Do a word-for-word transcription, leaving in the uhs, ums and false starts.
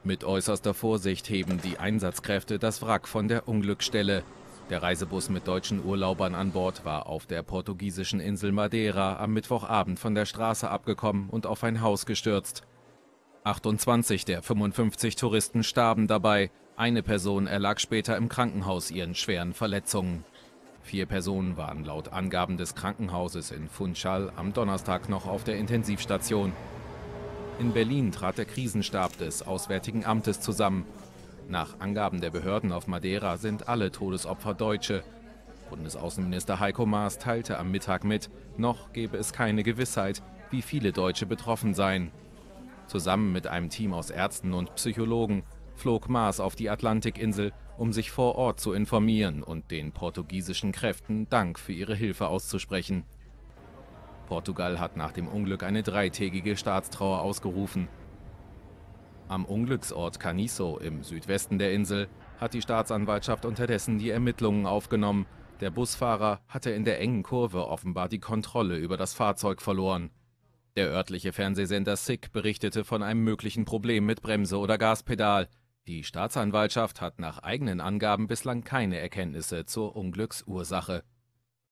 Mit äußerster Vorsicht heben die Einsatzkräfte das Wrack von der Unglücksstelle. Der Reisebus mit deutschen Urlaubern an Bord war auf der portugiesischen Insel Madeira am Mittwochabend von der Straße abgekommen und auf ein Haus gestürzt. achtundzwanzig der fünfundfünfzig Touristen starben dabei. Eine Person erlag später im Krankenhaus ihren schweren Verletzungen. Vier Personen waren laut Angaben des Krankenhauses in Funchal am Donnerstag noch auf der Intensivstation. In Berlin trat der Krisenstab des Auswärtigen Amtes zusammen. Nach Angaben der Behörden auf Madeira sind alle Todesopfer Deutsche. Bundesaußenminister Heiko Maas teilte am Mittag mit, noch gebe es keine Gewissheit, wie viele Deutsche betroffen seien. Zusammen mit einem Team aus Ärzten und Psychologen flog Maas auf die Atlantikinsel, um sich vor Ort zu informieren und den portugiesischen Kräften Dank für ihre Hilfe auszusprechen. Portugal hat nach dem Unglück eine dreitägige Staatstrauer ausgerufen. Am Unglücksort Caniço im Südwesten der Insel hat die Staatsanwaltschaft unterdessen die Ermittlungen aufgenommen. Der Busfahrer hatte in der engen Kurve offenbar die Kontrolle über das Fahrzeug verloren. Der örtliche Fernsehsender S I C berichtete von einem möglichen Problem mit Bremse oder Gaspedal. Die Staatsanwaltschaft hat nach eigenen Angaben bislang keine Erkenntnisse zur Unglücksursache.